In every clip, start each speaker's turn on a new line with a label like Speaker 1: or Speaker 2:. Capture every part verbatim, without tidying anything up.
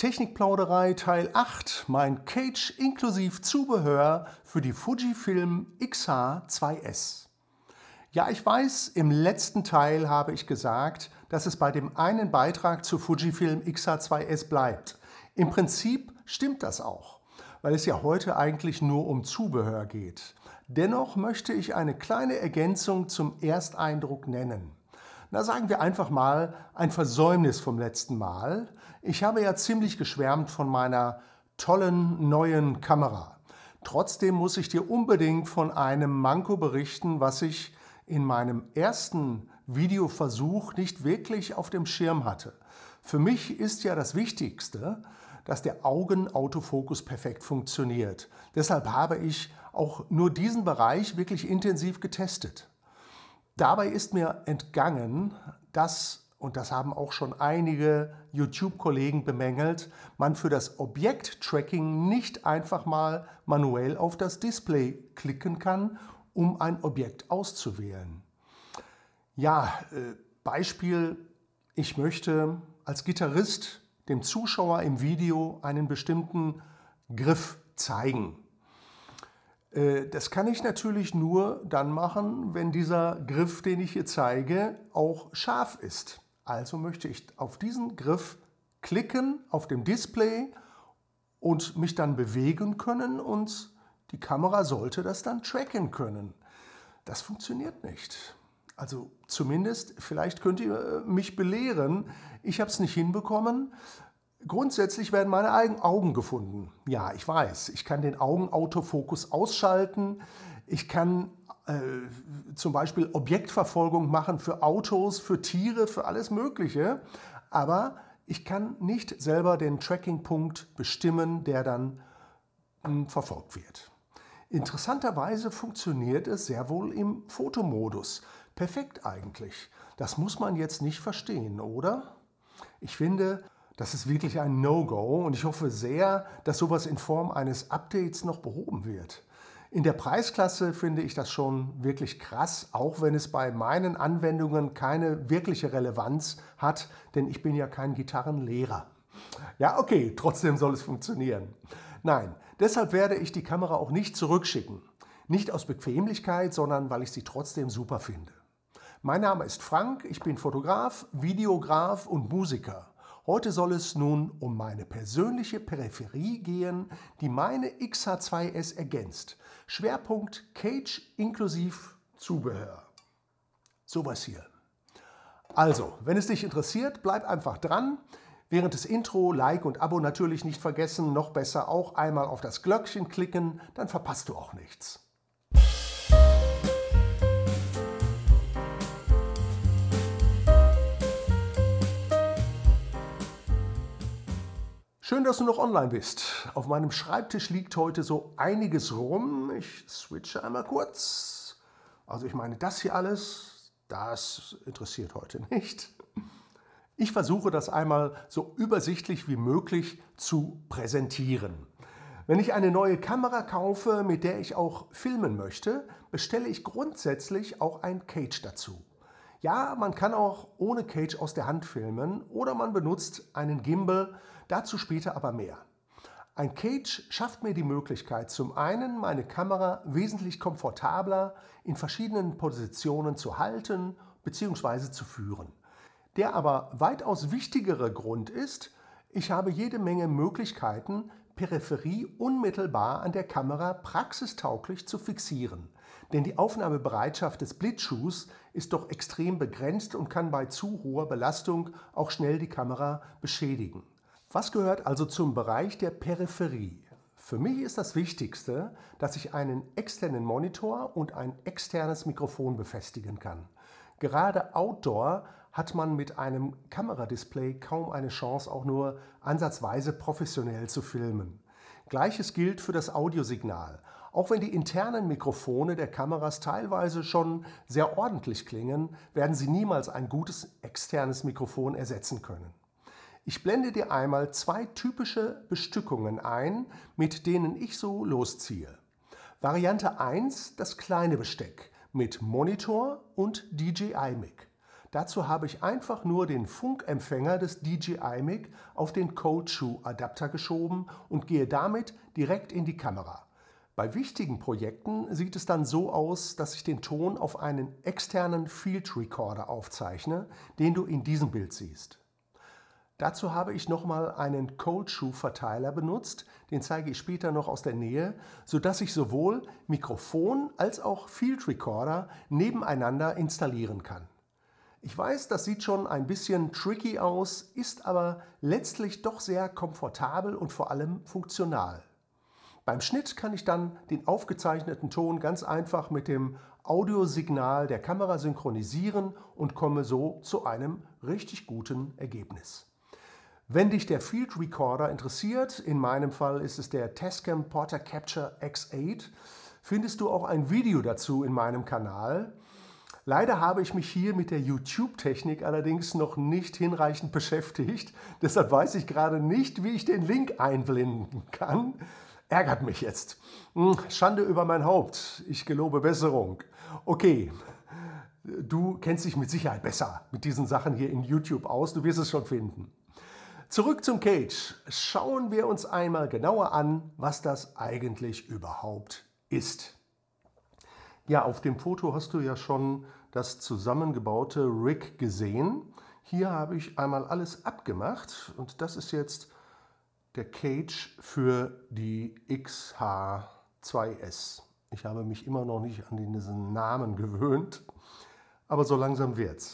Speaker 1: Technikplauderei Teil acht, mein Cage inklusive Zubehör für die Fujifilm X H zwei S. Ja, ich weiß, im letzten Teil habe ich gesagt, dass es bei dem einen Beitrag zur Fujifilm X H zwei S bleibt. Im Prinzip stimmt das auch, weil es ja heute eigentlich nur um Zubehör geht. Dennoch möchte ich eine kleine Ergänzung zum Ersteindruck nennen. Na, sagen wir einfach mal ein Versäumnis vom letzten Mal. Ich habe ja ziemlich geschwärmt von meiner tollen neuen Kamera. Trotzdem muss ich dir unbedingt von einem Manko berichten, was ich in meinem ersten Videoversuch nicht wirklich auf dem Schirm hatte. Für mich ist ja das Wichtigste, dass der Augenautofokus perfekt funktioniert. Deshalb habe ich auch nur diesen Bereich wirklich intensiv getestet. Dabei ist mir entgangen, dass, und das haben auch schon einige YouTube-Kollegen bemängelt, man für das Objekt-Tracking nicht einfach mal manuell auf das Display klicken kann, um ein Objekt auszuwählen. Ja, äh, Beispiel, ich möchte als Gitarrist dem Zuschauer im Video einen bestimmten Griff zeigen. Das kann ich natürlich nur dann machen, wenn dieser Griff, den ich hier zeige, auch scharf ist. Also möchte ich auf diesen Griff klicken auf dem Display und mich dann bewegen können und die Kamera sollte das dann tracken können. Das funktioniert nicht. Also zumindest, vielleicht könnt ihr mich belehren, ich habe es nicht hinbekommen. Grundsätzlich werden meine eigenen Augen gefunden. Ja, ich weiß, ich kann den Augenautofokus ausschalten. Ich kann äh, zum Beispiel Objektverfolgung machen für Autos, für Tiere, für alles Mögliche. Aber ich kann nicht selber den Trackingpunkt bestimmen, der dann mh, verfolgt wird. Interessanterweise funktioniert es sehr wohl im Fotomodus. Perfekt eigentlich. Das muss man jetzt nicht verstehen, oder? Ich finde, das ist wirklich ein No-Go und ich hoffe sehr, dass sowas in Form eines Updates noch behoben wird. In der Preisklasse finde ich das schon wirklich krass, auch wenn es bei meinen Anwendungen keine wirkliche Relevanz hat, denn ich bin ja kein Gitarrenlehrer. Ja, okay, trotzdem soll es funktionieren. Nein, deshalb werde ich die Kamera auch nicht zurückschicken. Nicht aus Bequemlichkeit, sondern weil ich sie trotzdem super finde. Mein Name ist Frank, ich bin Fotograf, Videograf und Musiker. Heute soll es nun um meine persönliche Peripherie gehen, die meine X H zwei S ergänzt. Schwerpunkt Cage inklusive Zubehör. Sowas hier. Also, wenn es dich interessiert, bleib einfach dran. Während des Intro, Like und Abo natürlich nicht vergessen. Noch besser auch einmal auf das Glöckchen klicken, dann verpasst du auch nichts. Schön, dass du noch online bist. Auf meinem Schreibtisch liegt heute so einiges rum. Ich switche einmal kurz. Also ich meine, das hier alles, das interessiert heute nicht. Ich versuche das einmal so übersichtlich wie möglich zu präsentieren. Wenn ich eine neue Kamera kaufe, mit der ich auch filmen möchte, bestelle ich grundsätzlich auch ein Cage dazu. Ja, man kann auch ohne Cage aus der Hand filmen oder man benutzt einen Gimbal, dazu später aber mehr. Ein Cage schafft mir die Möglichkeit, zum einen meine Kamera wesentlich komfortabler in verschiedenen Positionen zu halten bzw. zu führen. Der aber weitaus wichtigere Grund ist, ich habe jede Menge Möglichkeiten, Peripherie unmittelbar an der Kamera praxistauglich zu fixieren. Denn die Aufnahmebereitschaft des Blitzschuhs ist doch extrem begrenzt und kann bei zu hoher Belastung auch schnell die Kamera beschädigen. Was gehört also zum Bereich der Peripherie? Für mich ist das Wichtigste, dass ich einen externen Monitor und ein externes Mikrofon befestigen kann. Gerade outdoor hat man mit einem Kameradisplay kaum eine Chance, auch nur ansatzweise professionell zu filmen. Gleiches gilt für das Audiosignal. Auch wenn die internen Mikrofone der Kameras teilweise schon sehr ordentlich klingen, werden sie niemals ein gutes externes Mikrofon ersetzen können. Ich blende dir einmal zwei typische Bestückungen ein, mit denen ich so losziehe. Variante eins, das kleine Besteck mit Monitor und D J I Mic. Dazu habe ich einfach nur den Funkempfänger des D J I M I C auf den Cold Shoe Adapter geschoben und gehe damit direkt in die Kamera. Bei wichtigen Projekten sieht es dann so aus, dass ich den Ton auf einen externen Field Recorder aufzeichne, den du in diesem Bild siehst. Dazu habe ich nochmal einen Cold Shoe Verteiler benutzt, den zeige ich später noch aus der Nähe, sodass ich sowohl Mikrofon als auch Field Recorder nebeneinander installieren kann. Ich weiß, das sieht schon ein bisschen tricky aus, ist aber letztlich doch sehr komfortabel und vor allem funktional. Beim Schnitt kann ich dann den aufgezeichneten Ton ganz einfach mit dem Audiosignal der Kamera synchronisieren und komme so zu einem richtig guten Ergebnis. Wenn dich der Field Recorder interessiert, in meinem Fall ist es der Tascam Porta Capture X acht, findest du auch ein Video dazu in meinem Kanal. Leider habe ich mich hier mit der YouTube-Technik allerdings noch nicht hinreichend beschäftigt, deshalb weiß ich gerade nicht, wie ich den Link einblenden kann. Ärgert mich jetzt. Schande über mein Haupt. Ich gelobe Besserung. Okay, du kennst dich mit Sicherheit besser mit diesen Sachen hier in YouTube aus. Du wirst es schon finden. Zurück zum Cage. Schauen wir uns einmal genauer an, was das eigentlich überhaupt ist. Ja, auf dem Foto hast du ja schon das zusammengebaute Rig gesehen. Hier habe ich einmal alles abgemacht und das ist jetzt der Cage für die X H zwei S. Ich habe mich immer noch nicht an diesen Namen gewöhnt, aber so langsam wird's.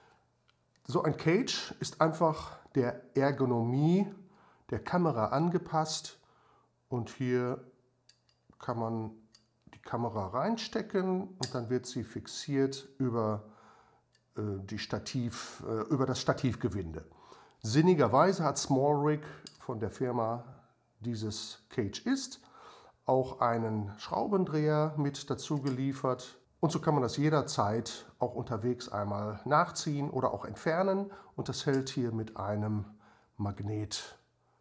Speaker 1: So ein Cage ist einfach der Ergonomie der Kamera angepasst und hier kann man die Kamera reinstecken und dann wird sie fixiert über, äh, die Stativ, äh, über das Stativgewinde. Sinnigerweise hat SmallRig von der Firma dieses Cage ist auch einen Schraubendreher mit dazu geliefert. Und so kann man das jederzeit auch unterwegs einmal nachziehen oder auch entfernen. Und das hält hier mit einem Magnet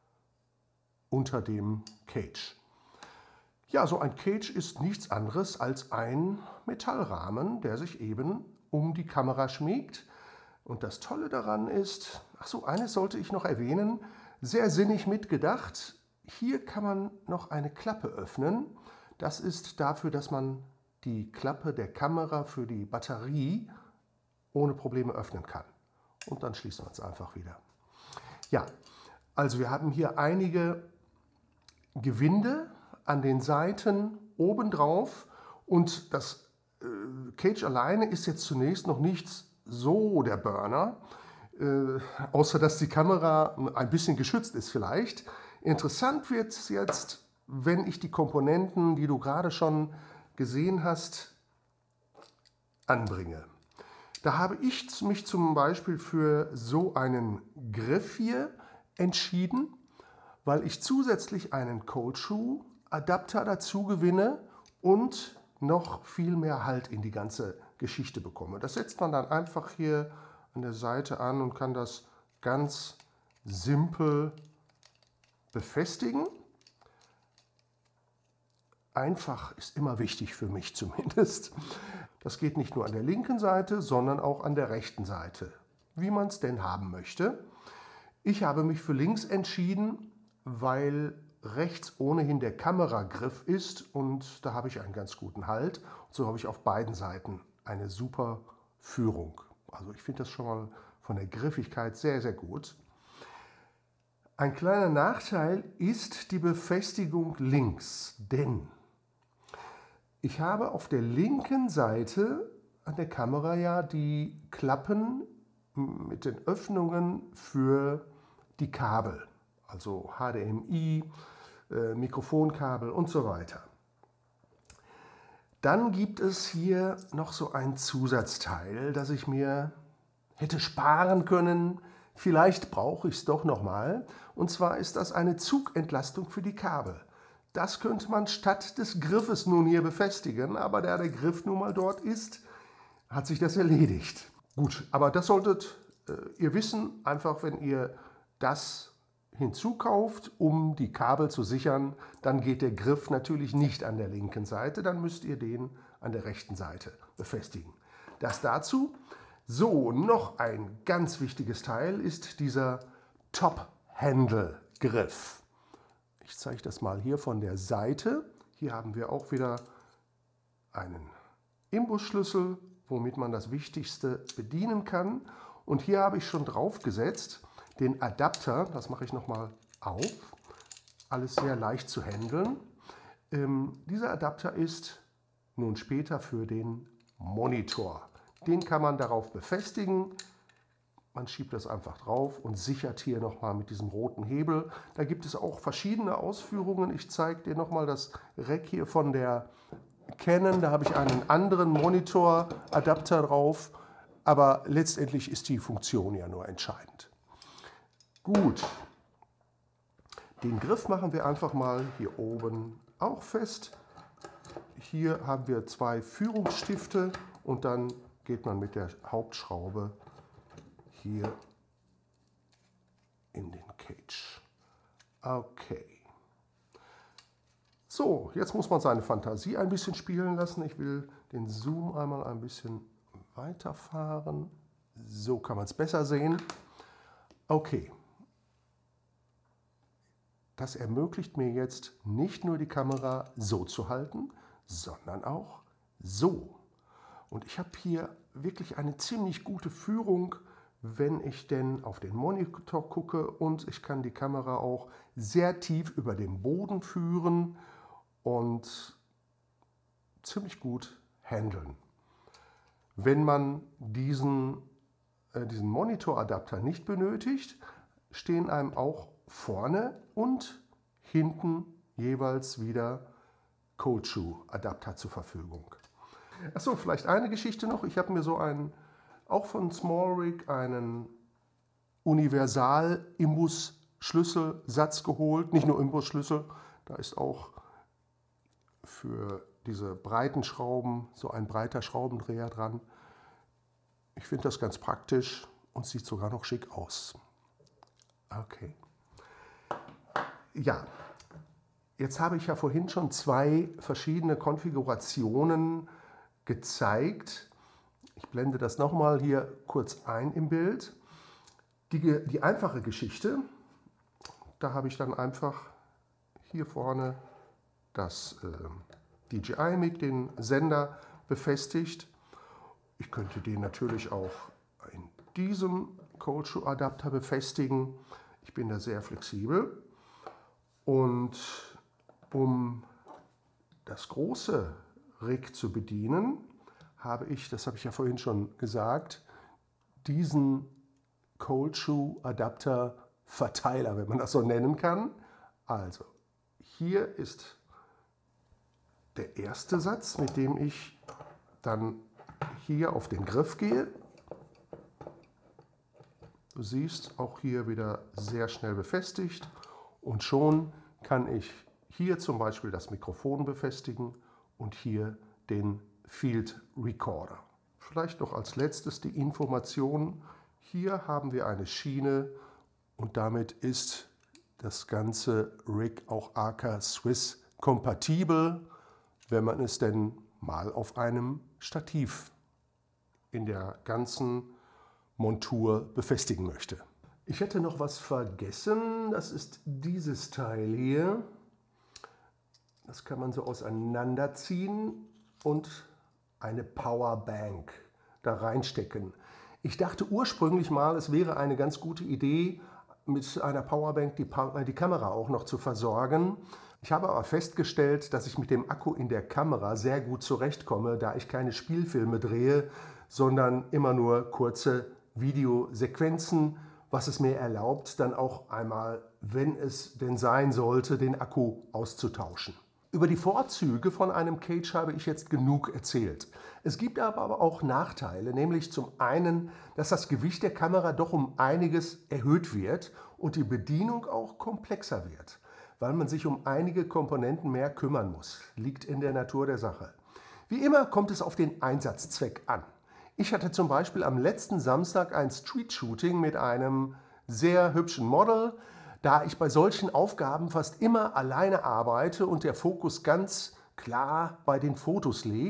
Speaker 1: unter dem Cage. Ja, so ein Cage ist nichts anderes als ein Metallrahmen, der sich eben um die Kamera schmiegt. Und das Tolle daran ist, ach so, eines sollte ich noch erwähnen, sehr sinnig mitgedacht. Hier kann man noch eine Klappe öffnen. Das ist dafür, dass man die Klappe der Kamera für die Batterie ohne Probleme öffnen kann. Und dann schließen wir es einfach wieder. Ja, also wir haben hier einige Gewinde an den Seiten obendrauf und das äh, Cage alleine ist jetzt zunächst noch nicht so der Burner, äh, außer dass die Kamera ein bisschen geschützt ist vielleicht. Interessant wird es jetzt, wenn ich die Komponenten, die du gerade schon gesehen hast, anbringe. Da habe ich mich zum Beispiel für so einen Griff hier entschieden, weil ich zusätzlich einen Cold Shoe Adapter dazu gewinne und noch viel mehr Halt in die ganze Geschichte bekomme. Das setzt man dann einfach hier an der Seite an und kann das ganz simpel befestigen. Einfach ist immer wichtig für mich zumindest. Das geht nicht nur an der linken Seite, sondern auch an der rechten Seite, wie man es denn haben möchte. Ich habe mich für links entschieden, weil rechts ohnehin der Kameragriff ist und da habe ich einen ganz guten Halt. Und so habe ich auf beiden Seiten eine super Führung. Also ich finde das schon mal von der Griffigkeit sehr, sehr gut. Ein kleiner Nachteil ist die Befestigung links, denn ich habe auf der linken Seite an der Kamera ja die Klappen mit den Öffnungen für die Kabel, also H D M I, äh, Mikrofonkabel und so weiter. Dann gibt es hier noch so ein Zusatzteil, das ich mir hätte sparen können. Vielleicht brauche ich es doch nochmal. Und zwar ist das eine Zugentlastung für die Kabel. Das könnte man statt des Griffes nun hier befestigen, aber da der Griff nun mal dort ist, hat sich das erledigt. Gut, aber das solltet äh, ihr wissen, einfach wenn ihr das hinzukauft, um die Kabel zu sichern, dann geht der Griff natürlich nicht an der linken Seite, dann müsst ihr den an der rechten Seite befestigen. Das dazu. So, noch ein ganz wichtiges Teil ist dieser Top-Handle-Griff. Ich zeige das mal hier von der Seite. Hier haben wir auch wieder einen Imbusschlüssel, womit man das Wichtigste bedienen kann. Und hier habe ich schon draufgesetzt den Adapter, das mache ich nochmal auf, alles sehr leicht zu handeln. Ähm, dieser Adapter ist nun später für den Monitor. Den kann man darauf befestigen. Man schiebt das einfach drauf und sichert hier nochmal mit diesem roten Hebel. Da gibt es auch verschiedene Ausführungen. Ich zeige dir nochmal das Rack hier von der Canon. Da habe ich einen anderen Monitor-Adapter drauf. Aber letztendlich ist die Funktion ja nur entscheidend. Gut. Den Griff machen wir einfach mal hier oben auch fest. Hier haben wir zwei Führungsstifte und dann geht man mit der Hauptschraube hier in den Cage. Okay. So, jetzt muss man seine Fantasie ein bisschen spielen lassen. Ich will den Zoom einmal ein bisschen weiterfahren. So kann man es besser sehen. Okay. Das ermöglicht mir jetzt nicht nur die Kamera so zu halten, sondern auch so. Und ich habe hier wirklich eine ziemlich gute Führung, wenn ich denn auf den Monitor gucke, und ich kann die Kamera auch sehr tief über den Boden führen und ziemlich gut handeln. Wenn man diesen, äh, diesen Monitoradapter nicht benötigt, stehen einem auch vorne und hinten jeweils wieder Cold Shoe Adapter zur Verfügung. Achso, vielleicht eine Geschichte noch. Ich habe mir so einen, auch von SmallRig, einen Universal-Imbus-Schlüsselsatz geholt. Nicht nur Imbusschlüssel, da ist auch für diese breiten Schrauben so ein breiter Schraubendreher dran. Ich finde das ganz praktisch und sieht sogar noch schick aus. Okay. Ja, jetzt habe ich ja vorhin schon zwei verschiedene Konfigurationen gezeigt. Ich blende das nochmal hier kurz ein im Bild. Die, die einfache Geschichte, da habe ich dann einfach hier vorne das äh, D J I-Mic, den Sender, befestigt. Ich könnte den natürlich auch in diesem Cold Shoe Adapter befestigen. Ich bin da sehr flexibel. Und um das große Rig zu bedienen, habe ich, das habe ich ja vorhin schon gesagt, diesen Cold Shoe Adapter Verteiler, wenn man das so nennen kann. Also hier ist der erste Satz, mit dem ich dann hier auf den Griff gehe. Du siehst, auch hier wieder sehr schnell befestigt, und schon kann ich hier zum Beispiel das Mikrofon befestigen und hier den Field Recorder. Vielleicht noch als letztes die Information: Hier haben wir eine Schiene und damit ist das ganze Rig auch Arca Swiss kompatibel, wenn man es denn mal auf einem Stativ in der ganzen Montur befestigen möchte. Ich hätte noch was vergessen, das ist dieses Teil hier. Das kann man so auseinanderziehen und eine Powerbank da reinstecken. Ich dachte ursprünglich mal, es wäre eine ganz gute Idee, mit einer Powerbank die, die Kamera auch noch zu versorgen. Ich habe aber festgestellt, dass ich mit dem Akku in der Kamera sehr gut zurechtkomme, da ich keine Spielfilme drehe, sondern immer nur kurze Videosequenzen, was es mir erlaubt, dann auch einmal, wenn es denn sein sollte, den Akku auszutauschen. Über die Vorzüge von einem Cage habe ich jetzt genug erzählt. Es gibt aber auch Nachteile, nämlich zum einen, dass das Gewicht der Kamera doch um einiges erhöht wird und die Bedienung auch komplexer wird, weil man sich um einige Komponenten mehr kümmern muss. Liegt in der Natur der Sache. Wie immer kommt es auf den Einsatzzweck an. Ich hatte zum Beispiel am letzten Samstag ein Street-Shooting mit einem sehr hübschen Model. Da ich bei solchen Aufgaben fast immer alleine arbeite und der Fokus ganz klar bei den Fotos liegt,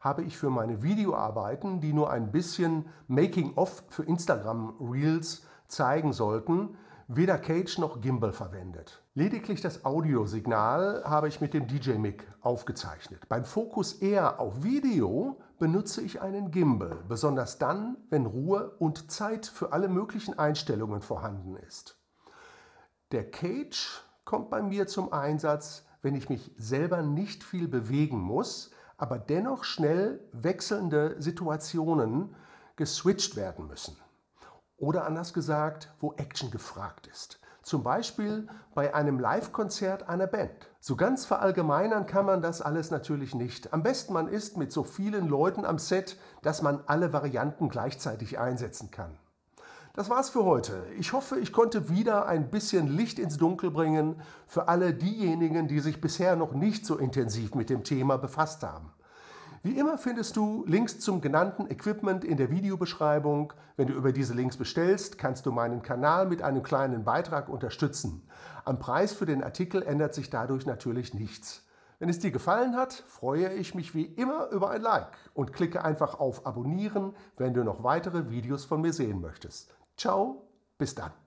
Speaker 1: habe ich für meine Videoarbeiten, die nur ein bisschen Making-of für Instagram Reels zeigen sollten, weder Cage noch Gimbal verwendet. Lediglich das Audiosignal habe ich mit dem D J Mic aufgezeichnet. Beim Fokus eher auf Video benutze ich einen Gimbal, besonders dann, wenn Ruhe und Zeit für alle möglichen Einstellungen vorhanden ist. Der Cage kommt bei mir zum Einsatz, wenn ich mich selber nicht viel bewegen muss, aber dennoch schnell wechselnde Situationen geswitcht werden müssen. Oder anders gesagt, wo Action gefragt ist. Zum Beispiel bei einem Live-Konzert einer Band. So ganz verallgemeinern kann man das alles natürlich nicht. Am besten man ist mit so vielen Leuten am Set, dass man alle Varianten gleichzeitig einsetzen kann. Das war's für heute. Ich hoffe, ich konnte wieder ein bisschen Licht ins Dunkel bringen für alle diejenigen, die sich bisher noch nicht so intensiv mit dem Thema befasst haben. Wie immer findest du Links zum genannten Equipment in der Videobeschreibung. Wenn du über diese Links bestellst, kannst du meinen Kanal mit einem kleinen Beitrag unterstützen. Am Preis für den Artikel ändert sich dadurch natürlich nichts. Wenn es dir gefallen hat, freue ich mich wie immer über ein Like und klicke einfach auf Abonnieren, wenn du noch weitere Videos von mir sehen möchtest. Ciao, bis dann.